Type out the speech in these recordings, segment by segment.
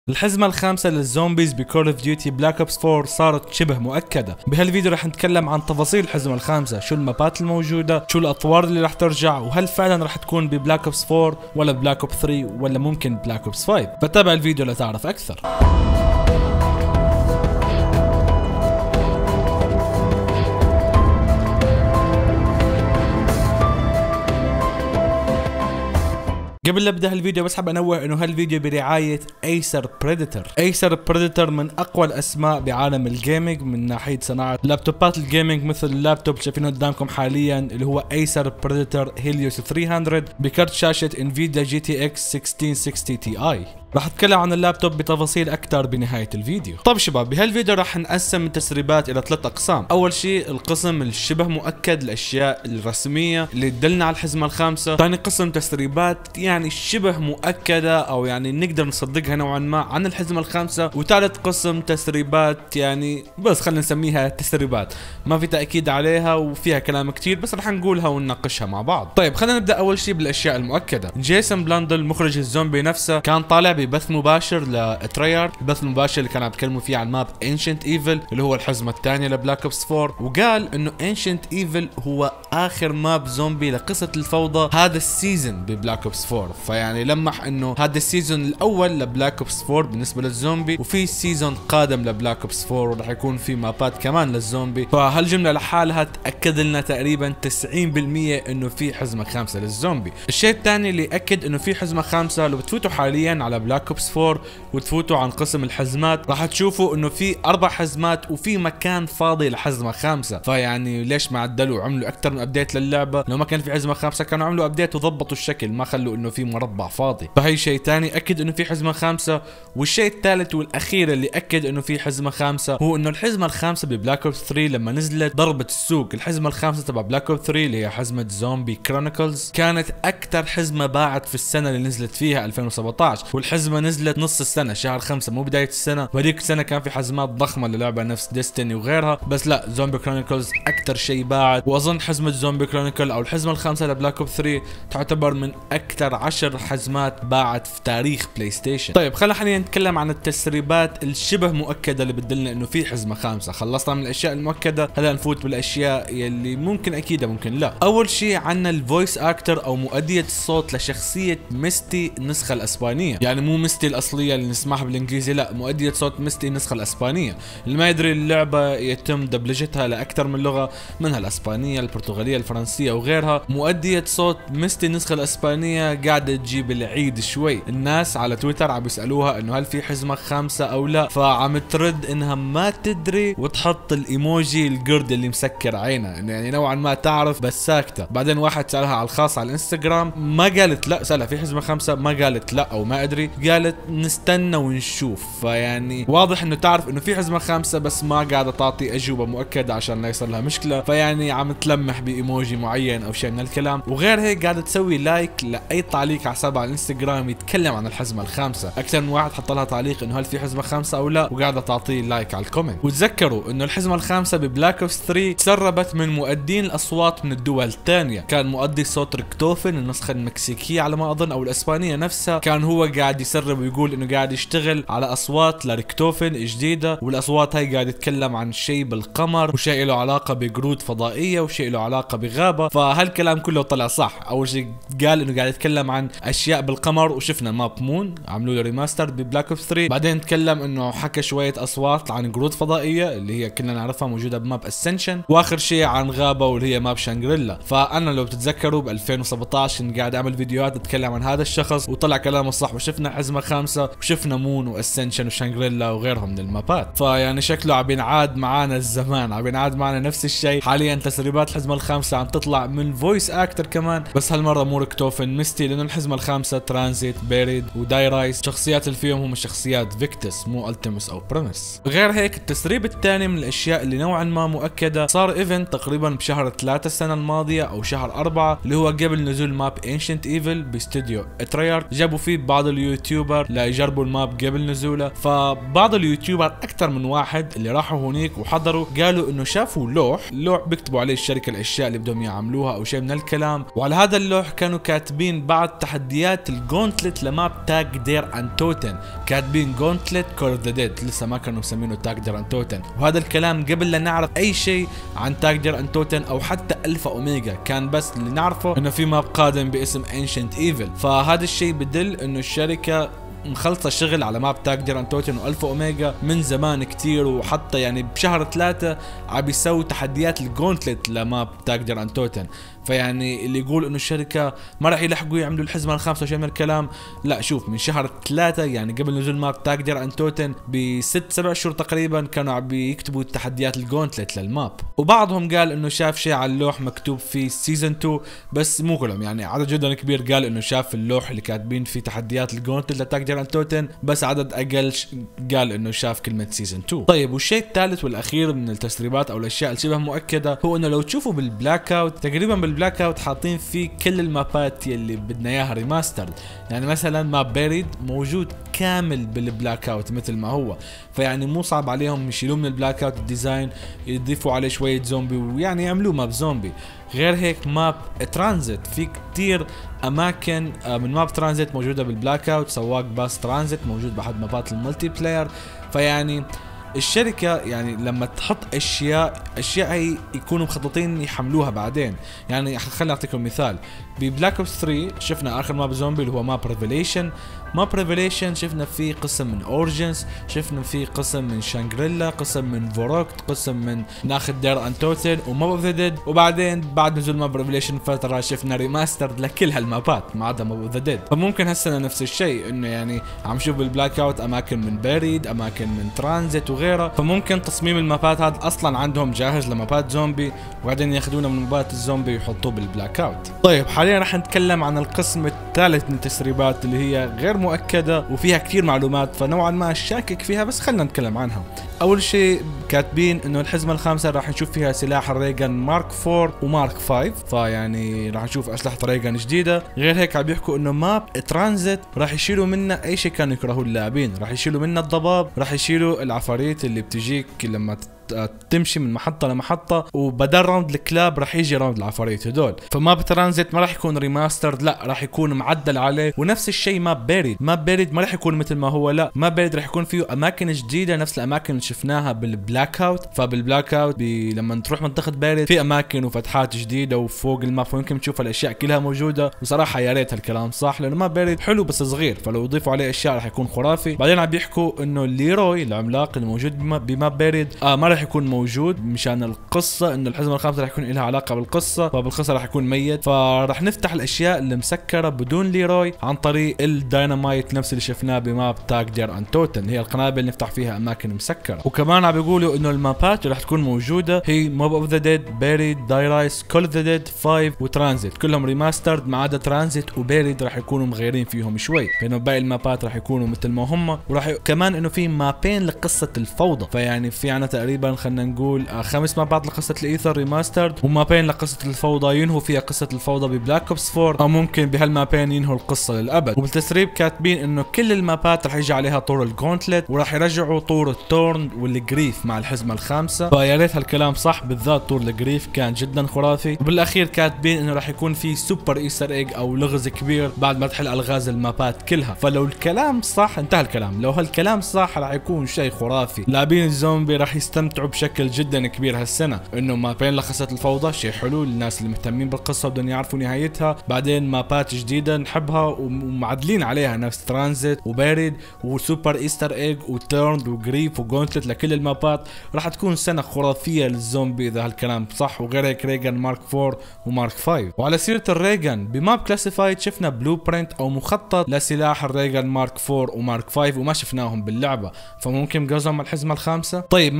الحزمة الخامسة للزومبيز بكول اوف ديوتي بلاك اوبس 4 صارت شبه مؤكدة. بهالفيديو رح نتكلم عن تفاصيل الحزمة الخامسة، شو المابات الموجودة، شو الاطوار اللي رح ترجع، وهل فعلا رح تكون ببلاك اوبس 4 ولا بلاك اوبس 3 ولا ممكن بلاك اوبس 5. فتابع الفيديو لتعرف اكثر. قبل لا ابدا هالفيديو بس حاب انوه انه هالفيديو برعايه ايسر بريدتر. ايسر بريدتر من اقوى الاسماء بعالم الجيمنج من ناحيه صناعه لابتوبات الجيمنج، مثل اللابتوب شايفينه قدامكم حاليا اللي هو ايسر بريدتر هيليوس 300 بكارت شاشه انفيديا جي تي اكس 1660 تي اي. راح اتكلم عن اللابتوب بتفاصيل اكثر بنهايه الفيديو. طب شباب، بهالفيديو راح نقسم التسريبات الى 3 اقسام. اول شيء القسم الشبه مؤكد، الاشياء الرسميه اللي تدلنا على الحزمه الخامسه. ثاني قسم تسريبات يعني شبه مؤكده او يعني نقدر نصدقها نوعا ما عن الحزمه الخامسه. وثالث قسم تسريبات يعني بس خلينا نسميها تسريبات، ما في تاكيد عليها وفيها كلام كثير، بس رح نقولها ونناقشها مع بعض. طيب خلينا نبدا اول شيء بالاشياء المؤكده. جيسون بلاندل مخرج الزومبي نفسه كان طالع ببث مباشر لتريارد، البث المباشر اللي كانوا بيتكلموا فيه عن ماب انشنت ايفل اللي هو الحزمه الثانيه لبلاك اوبس 4، وقال انه انشنت ايفل هو اخر ماب زومبي لقصه الفوضى هذا السيزون ببلاك اوبس 4. فيعني لمح انه هذا السيزون الاول لبلاك اوبس 4 بالنسبه للزومبي، وفي سيزون قادم لبلاك اوبس 4 ورح يكون في مابات كمان للزومبي. فهالجمله لحالها تاكد لنا تقريبا 90% انه في حزمه خامسه للزومبي. الشيء الثاني اللي اكد انه في حزمه خامسه، لو بتفوتوا حاليا على بلاك اوبس 4 وتفوتوا عن قسم الحزمات راح تشوفوا انه في 4 حزمات وفي مكان فاضي لحزمه خامسه. فيعني ليش ما عدلوا وعملوا اكثر من ابديت للعبه؟ لو ما كان في حزمه خامسه كانوا عملوا ابديت وضبطوا الشكل، ما خلوا انه في مربع فاضي. فهي شيء ثاني اكد انه في حزمه خامسه. والشيء الثالث والاخير اللي اكد انه في حزمه خامسه هو انه الحزمه الخامسه ببلاك اوبس 3 لما نزلت ضربت السوق. الحزمه الخامسه تبع بلاك اوبس 3 اللي هي حزمه زومبي كرونيكلز كانت اكثر حزمه باعت في السنه اللي نزلت فيها 2017، والحزمه نزلت نص السنه شهر 5 مو بدايه السنه. وهذيك السنه كان في حزمات ضخمه للعبه نفس ديستني وغيرها، بس لا، زومبي كرونيكلز اكثر شيء باعت. واظن حزمه زومبي كرونيكل او الحزمه الخامسه لبلاك اوبس 3 تعتبر من اكثر 10 حزمات باعت في تاريخ بلاي ستيشن. طيب خلينا نتكلم عن التسريبات الشبه مؤكده اللي بتدلنا انه في حزمه خامسه. خلصنا من الاشياء المؤكده، هلا نفوت بالاشياء يلي ممكن اكيد ممكن لا. اول شيء عندنا الفويس اكتر او مؤديه الصوت لشخصيه ميستي النسخه الاسبانيه، يعني مو ميستي الاصليه اللي نسمعها بالانجليزي، لا، مؤديه صوت ميستي النسخه الاسبانيه. اللي ما يدري، اللعبه يتم دبلجتها لاكثر من لغه، منها الاسبانيه، البرتغاليه، الفرنسيه وغيرها. مؤديه صوت ميستي النسخه الاسبانيه قاعده تجيب العيد شوي. الناس على تويتر عم يسالوها انه هل في حزمه خامسه او لا، فعم ترد انها ما تدري وتحط الايموجي القرد اللي مسكر عينها، يعني نوعا ما تعرف بس ساكته. بعدين واحد سالها على الخاص على الانستغرام، ما قالت لا، سالها في حزمه خامسه، ما قالت لا او ما ادري، قالت نستنى ونشوف. فيعني واضح انه تعرف انه في حزمه خامسه بس ما قاعده تعطي اجوبه مؤكده عشان لا يصير لها مشكله. فيعني عم تلمح بايموجي معين او شيء من الكلام. وغير هيك قاعده تسوي لايك لاي تعليق على حسابها على الانستغرام يتكلم عن الحزمه الخامسه. اكثر من واحد حط لها تعليق انه هل في حزمه خامسه او لا، وقاعده تعطيه لايك على الكومنت. وتذكروا انه الحزمه الخامسه ببلاك اوبس 3 تسربت من مؤدين الاصوات من الدول الثانيه. كان مؤدي صوت ريكتوفن النسخه المكسيكيه على ما اظن او الاسبانيه نفسها، كان هو قاعد يسرب ويقول انه قاعد يشتغل على اصوات لريكتوفن جديده، والاصوات هاي قاعد يتكلم عن شيء بالقمر وشيء له علاقه بقرود فضائيه وشيء له علاقه بغابه. فهالكلام كله طلع صح. اول شيء قال انه قاعد يتكلم عن اشياء بالقمر، وشفنا ماب مون عملوا له ريماستر ببلاك اوبس 3. بعدين تكلم انه حكى شويه اصوات عن قرود فضائيه اللي هي كلنا نعرفها موجوده بماب اسنشن، واخر شيء عن غابه واللي هي ماب شانغريلا. فانا لو بتتذكروا ب 2017 كنت قاعد اعمل فيديوهات اتكلم عن هذا الشخص وطلع كلامه صح، وشفنا حزمه خامسه وشفنا مون واسنشن وشانغريلا وغيرهم من المابات. فيعني شكله عم ينعاد معانا الزمان، عم ينعاد معانا نفس الشيء. حاليا تسريبات الحزمه الخامسه عم تطلع من فويس اكتر كمان، بس هالمره مو ريكتوفن، ميستي، لانه الحزمه الخامسه ترانزيت، بيريد ودايرايس الشخصيات اللي فيهم هم شخصيات فيكتس مو التيموس او بريمس. غير هيك التسريب الثاني من الاشياء اللي نوعا ما مؤكده، صار ايفنت تقريبا بشهر 3 السنه الماضيه او شهر 4 اللي هو قبل نزول ماب انشنت ايفل باستوديو تريارد. جابوا فيه بعض يوتيوبر ليجربوا الماب قبل نزوله. فبعض اليوتيوبر اكثر من واحد اللي راحوا هونيك وحضروا قالوا انه شافوا لوح بيكتبوا عليه الشركه الاشياء اللي بدهم يعملوها او شيء من الكلام، وعلى هذا اللوح كانوا كاتبين بعض تحديات الجونتلت لماب تاج دير ان توتن، كاتبين جونتلت كول ذا ديد، لسه ما كانوا مسمينه تاج دير ان توتن. وهذا الكلام قبل لا نعرف اي شيء عن تاج دير ان توتن او حتى الفا اوميجا، كان بس اللي نعرفه انه في ماب قادم باسم انشنت ايفل. فهذا الشيء بدل انه الشركه مخلصة شغل على ماب تاج دير ان توتن والفا اوميجا من زمان كتير، وحتى يعني بشهر 3 عم يسوي تحديات الجونتلت لماب تاج دير ان توتن. فيعني اللي يقول انه الشركه ما راح يلحقوا يعملوا الحزمه الخامسه وشيء من الكلام، لا شوف، من شهر 3 يعني قبل نزول ماب تاج دير ان توتن ب6-7 شهور تقريبا كانوا عم يكتبوا تحديات الجونتلت للماب. وبعضهم قال انه شاف شيء على اللوح مكتوب فيه سيزون 2، بس مو كلهم، يعني عدد جدا كبير قال انه شاف اللوح اللي كاتبين فيه تحديات الجونتلت لتاج دير ان توتن، بس عدد اقل قال انه شاف كلمه سيزون 2. طيب والشيء الثالث والاخير من التسريبات او الاشياء الشبه مؤكده هو انه لو تشوفوا بالبلاك اوت تقريبا بالبلاك اوت حاطين فيه كل المابات يلي بدنا اياها ريماسترد، يعني مثلا ماب بيريد موجود كامل بالبلاك اوت مثل ما هو، فيعني مو صعب عليهم يشيلوه من البلاك اوت الديزاين يضيفوا عليه شويه زومبي ويعني يعملوه ماب زومبي. غير هيك ماب ترانزيت في كتير اماكن من ماب ترانزيت موجوده بالبلاك اوت، سواق باص ترانزيت موجود باحد مابات الملتي بلاير. فيعني الشركة يعني لما تحط اشياء هي يكونوا مخططين يحملوها بعدين. يعني خليني اعطيكم مثال، ببلاك اوبس 3 شفنا اخر ماب زومبي اللي هو ماب ريفيليشن. ماب ريفيليشن شفنا فيه قسم من اورجنز، شفنا فيه قسم من شانغريلا، قسم من فوروكت، قسم من ناخذ دير ان توتن وماب اوف ذا ديد، وبعدين بعد نزول ماب ريفيليشن فترة شفنا ريماسترد لكل هالمابات ما عدا ماب اوف ذا ديد. فممكن هالسنة نفس الشيء، انه يعني عم نشوف بالبلاك اوت اماكن من باريد، اماكن من ترانزيت وغيرها. فممكن تصميم المابات هذا اصلا عندهم جاهز لمابات زومبي، وبعدين ياخذونه من مابات الزومبي ويحطوه بالبلاك اوت. طيب حاليا راح نتكلم عن القسم الثالث من التسريبات اللي هي غير مؤكده وفيها كثير معلومات فنوعا ما شاكك فيها، بس خلينا نتكلم عنها. اول شيء كاتبين انه الحزمه الخامسه راح نشوف فيها سلاح الريجن مارك 4 ومارك 5، فيعني راح نشوف اسلحه ريجن جديده. غير هيك عم بيحكوا انه ماب ترانزيت راح يشيلوا منها اي شيء كانوا يكرهوه اللاعبين، راح يشيلوا منها الضباب، راح يشيلوا العفاريت اللي بتجيك لما تمشي من محطة لمحطة، وبدل راوند الكلاب راح يجي راوند العفاريت هدول. فماب ترانزيت ما راح يكون ريماسترد، لا راح يكون معدل عليه. ونفس الشيء ماب بيريد ما راح يكون مثل ما هو، لا ماب بيريد راح يكون فيه اماكن جديدة نفس الاماكن اللي شفناها بالبلاك اوت. فبالبلاك اوت لما تروح منطقة بيريد في اماكن وفتحات جديدة وفوق الماب، فممكن تشوف الاشياء كلها موجودة. وصراحة يا ريت هالكلام صح، لانه ماب بيريد حلو بس صغير، فلو يضيفوا عليه اشياء راح يكون خرافي. بعدين عم بيحكوا انه ليروي العملاق اللي موجود بماب بيريد ما راح يكون موجود مشان القصة، انه الحزمة الخامسة راح يكون لها علاقة بالقصة، فبالقصة راح يكون ميت. فراح نفتح الاشياء اللي مسكرة بدون ليروي عن طريق الداينامايت نفس اللي شفناه بماب تاج دير ان توتن، هي القنابل اللي نفتح فيها اماكن مسكرة. وكمان عم بيقولوا انه المابات اللي راح تكون موجودة هي ماب اوف ذا ديد، بيريد، دايرايس، كول ذا ديد 5 وترانزيت، كلهم ريماسترد ما عدا ترانزيت وبيريد راح يكونوا مغيرين فيهم شوي، بينما باقي المابات راح يكونوا مثل ما هم. وراح كمان انه في مابين لقصة الفوضى، فيعني في عنا تقريبا خلينا نقول 5 مابات لقصة الايثر ريماسترد، ومابين لقصة الفوضى ينهوا فيها قصة الفوضى ببلاك اوبس 4، او ممكن بهالمابين ينهوا القصة للابد. وبالتسريب كاتبين انه كل المابات راح يجي عليها طور الجونتلت، وراح يرجعوا طور التورن والجريف مع الحزمة الخامسة. فيا ريت هالكلام صح، بالذات طور الجريف كان جدا خرافي. وبالاخير كاتبين انه راح يكون في سوبر ايستر ايج او لغز كبير بعد ما تحل الغاز المابات كلها. فلو الكلام صح انتهى الكلام، لو هالكلام صح راح يكون شيء خرافي. لاعبين الزومبي راح يستمتعوا بشكل جدا كبير هالسنة، انه مابين لقصة الفوضى شيء حلو للناس اللي مهتمين بالقصة بدهم يعرفوا نهايتها. بعدين مابات جديدة نحبها ومعدلين عليها نفس ترانزيت وبارد وسوبر ايستر ايج وتيرند وجريف وجونتلت لكل المابات. راح تكون سنة خرافية للزومبي اذا هالكلام صح. وغير هيك ريجن مارك 4 ومارك 5. وعلى سيرة الريجن بماب كلاسيفايد شفنا بلو برنت او مخطط لسلاح الريجن مارك 4 ومارك 5 وما شفناهم باللعبة، فممكن قصدهم الحزمة الخامسة. طيب متى ممكن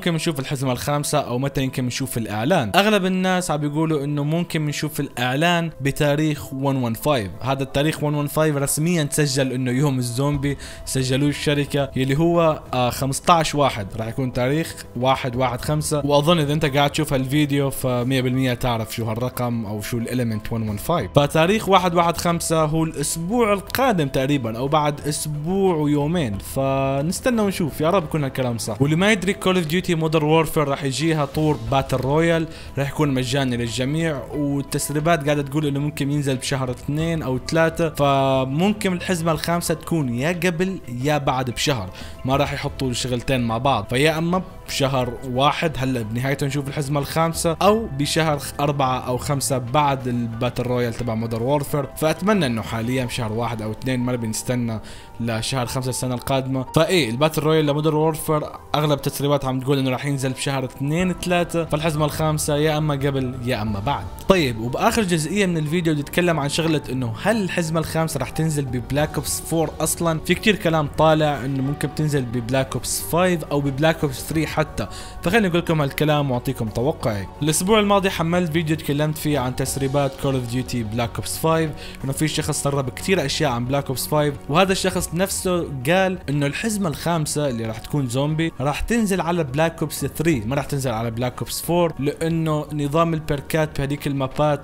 ممكن نشوف الحزمة الخامسة او متى يمكن نشوف الاعلان. اغلب الناس عم بيقولوا انه ممكن نشوف الاعلان بتاريخ 115. هذا التاريخ 115 رسميا تسجل انه يوم الزومبي، سجلوه الشركة يلي هو 15 واحد، راح يكون تاريخ 1/1/5. واظن اذا انت قاعد تشوف هالفيديو ف100% تعرف شو هالرقم او شو الاليمنت 115. فتاريخ 1/1/5 هو الاسبوع القادم تقريبا او بعد اسبوع ويومين، فنستنى ونشوف، يا رب يكون هالكلام صح. واللي ما يدري كول اوف ديوتي مودرن وورفير راح يجيها طور باتل رويال، راح يكون مجاني للجميع، والتسريبات قاعده تقول انه ممكن ينزل بشهر 2 أو 3، فممكن الحزمه الخامسه تكون يا قبل يا بعد بشهر، ما راح يحطوا الشغلتين مع بعض، فيا اما بشهر 1 هلا بنهايته نشوف الحزمه الخامسه، او بشهر 4 أو 5 بعد الباتل رويال تبع مودرن وورفير. فاتمنى انه حاليا بشهر 1 أو 2، ما بنستنى لشهر 5 السنه القادمه. فايه الباتل رويال لمودرن وورفير اغلب التسريبات عم تقول انه راح ينزل بشهر 2 3، فالحزمه الخامسه يا اما قبل يا اما بعد. طيب وباخر جزئيه من الفيديو نتكلم عن شغله انه هل الحزمه الخامسه راح تنزل ببلاك اوبس 4 اصلا؟ في كتير كلام طالع انه ممكن تنزل ببلاك اوبس 5 او ببلاك اوبس 3 حتى، فخليني اقول لكم هالكلام واعطيكم توقعي. الاسبوع الماضي حملت فيديو تكلمت فيه عن تسريبات كول اوف ديوتي بلاك اوبس 5، انه في شخص سرب كتير اشياء عن بلاك اوبس 5، وهذا الشخص نفسه قال انه الحزمه الخامسه اللي راح تكون زومبي راح تنزل على بلاك اوبس 3، ما راح تنزل على بلاك اوبس 4، لانه نظام البركات بهذيك المابات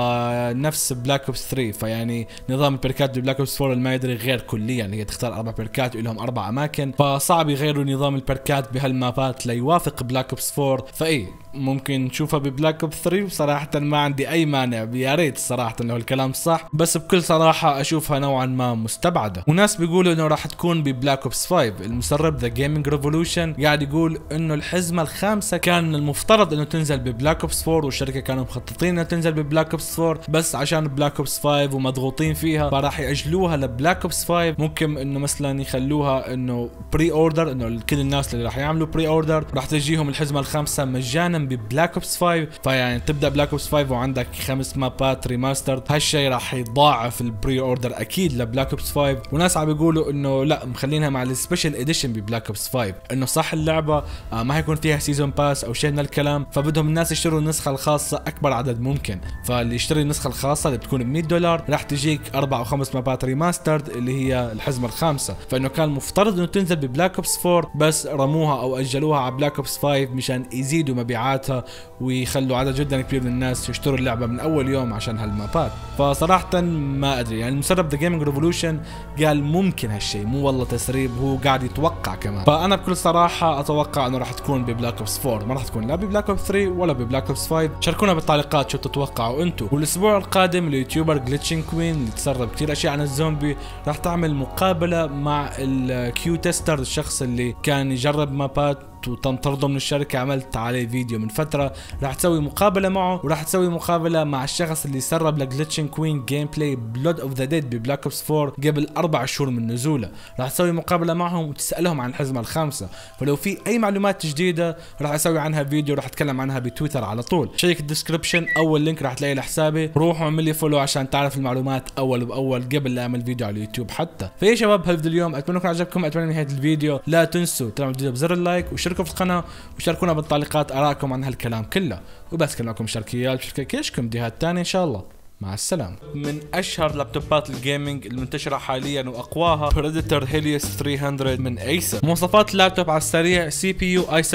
نفس بلاك اوبس 3. فيعني نظام البركات ببلاك اوبس 4 اللي ما يدري غير كليا، يعني هي تختار 4 بركات ولهم 4 اماكن، فصعب يغيروا نظام البركات بهالمابات ليوافق بلاك اوبس 4. فاي ممكن نشوفها ببلاك اوبس 3، وصراحه ما عندي اي مانع، يا ريت صراحه انه الكلام صح، بس بكل صراحه اشوفها نوعا ما مستبعده. وناس بيقولوا انه راح تكون ببلاك اوبس 5. المسرب ذا جيمنج ريفولوشن قاعد يقول انه الحزمه الخامسه كان من المفترض انه تنزل ببلاك اوبس 4، والشركه كانوا مخططين انها تنزل ببلاك اوبس 4، بس عشان بلاك اوبس 5 ومضغوطين فيها فراح ياجلوها لبلاك اوبس 5. ممكن انه مثلا يخلوها انه بري اوردر، انه كل الناس اللي راح يعملوا بري اوردر راح تجيهم الحزمه الخامسه مجانا ببلاك اوبس 5. فيعني تبدا بلاك اوبس 5 وعندك 5 مابات ريماسترد، هالشيء راح يضاعف البري اوردر اكيد لبلاك اوبس 5. وناس عم بيقولوا انه لا مخلينها مع السبيشال اديشن ببلاك اوبس 5، انه صح اللعبه ما حيكون فيها سيزون باس او شيء من الكلام، فبدهم الناس يشتروا النسخه الخاصه اكبر عدد ممكن. فاللي يشتري النسخه الخاصه اللي بتكون ب $100 راح تجيك 4 أو 5 مابات ريماسترد اللي هي الحزمه الخامسه. فانه كان مفترض انه تنزل ببلاك اوبس 4، بس رموها او اجلوها على بلاك اوبس 5 مشان يزيدوا مبيعاتها ويخلوا عدد جدا كبير من الناس يشتروا اللعبه من اول يوم عشان هالمابات. فصراحه ما ادري، يعني المسرب ذا جيمنج ريفولوشن قال ممكن هالشيء، مو والله تسريب، هو قاعد يتوقع كمان. فانا بكل صراحه اتوقع انه راح تكون ببلاك اوبس 4، ما راح تكون لا ببلاك اوبس 3 ولا ببلاك اوبس 5. شاركونا بالتعليقات شو بتتوقعوا انتم. والاسبوع القادم اليوتيوبر جليتشين كوين اللي تسرب كثير اشياء عن الزومبي راح تعمل مقابله مع الكيو تيستر، الشخص اللي كان يجرب مابات وتم طرده من الشركه، عملت عليه فيديو من فتره، راح تسوي مقابله معه، وراح تسوي مقابله مع الشخص اللي سرب لجليتشن كوين جيم بلاي بلود اوف ذا ديد ببلاك اوبس 4 قبل 4 شهور من نزوله. راح تسوي مقابله معهم وتسالهم عن الحزمه الخامسه، فلو في اي معلومات جديده راح اسوي عنها فيديو، راح اتكلم عنها بتويتر على طول. شيك الديسكربشن، اول لينك راح تلاقيه لحسابي، روح واعمل لي فولو عشان تعرف المعلومات اول باول قبل لا اعمل فيديو على اليوتيوب حتى. فيا شباب هالفيديو اليوم اتمنى يكون عجبكم، اتمنى نهايه الفيديو لا تنسوا تعملوا الفيديو بزر اللايك واشتركوا في القناه وشاركونا بالتعليقات ارائكم عن هالكلام كله، وبس كان لكم شركيات كيشكم فيديوهات ثانيه ان شاء الله. مع السلامة. من اشهر لابتوبات الجيمنج المنتشرة حاليا واقواها بريدتر هيليوس 300 من ايسر. مواصفات اللابتوب على السريع: سي بي يو i7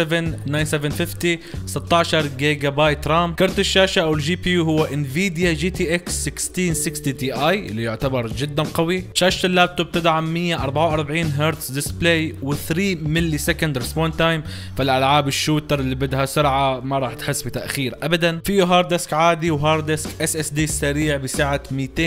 9750 16 جيجا بايت رام. كرت الشاشة او الجي بي يو هو انفيديا جي تي اكس 1660 تي اي اللي يعتبر جدا قوي. شاشة اللابتوب تدعم 144 هرتز ديسبلاي و3 ملي سكند ريسبون تايم، فالالعاب الشوتر اللي بدها سرعة ما راح تحس بتأخير ابدا. فيه هارد ديسك عادي وهارد ديسك اس اس دي سريع بسعة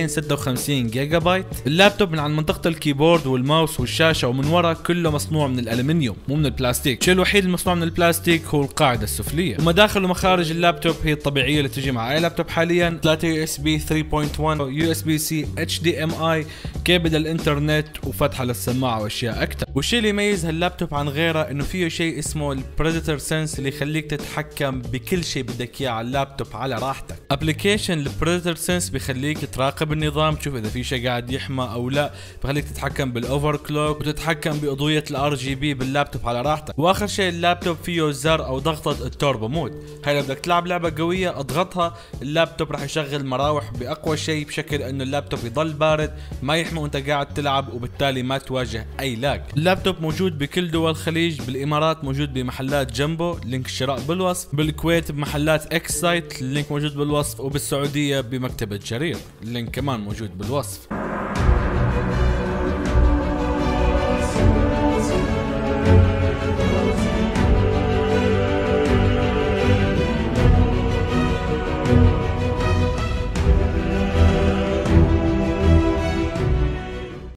256 جيجا بايت. اللابتوب من عن منطقة الكيبورد والماوس والشاشة ومن ورا كله مصنوع من الالومنيوم مو من البلاستيك. الشيء الوحيد المصنوع من البلاستيك هو القاعدة السفلية. ومداخل ومخارج اللابتوب هي الطبيعية اللي تجي مع اي لابتوب حاليا: 3 يو اس بي 3.1، يو اس بي سي، اتش دي ام اي، كيبل الانترنت وفتحة للسماعة واشياء اكثر. والشيء اللي يميز هاللابتوب عن غيره انه فيه شيء اسمه البريدتر سنس اللي يخليك تتحكم بكل شيء بدك اياه على اللابتوب على راحتك. ابلكيشن البريدتر سنس سنس بيخليك تراقب النظام، تشوف اذا في شيء قاعد يحمى او لا، بخليك تتحكم بالاوفر كلوك وتتحكم باضويه الار جي بي باللابتوب على راحتك. واخر شيء اللابتوب فيه زر او ضغطه التوربو مود، هاي لو بدك تلعب لعبه قويه اضغطها اللابتوب راح يشغل مراوح باقوى شيء بشكل انه اللابتوب يضل بارد ما يحمى وانت قاعد تلعب، وبالتالي ما تواجه اي لاج. اللابتوب موجود بكل دول الخليج، بالامارات موجود بمحلات جنبو لينك الشراء بالوصف، بالكويت بمحلات اكس سايت اللينك موجود بالوصف، وبالسعوديه بمكتبه جرير اللينك كمان موجود بالوصف.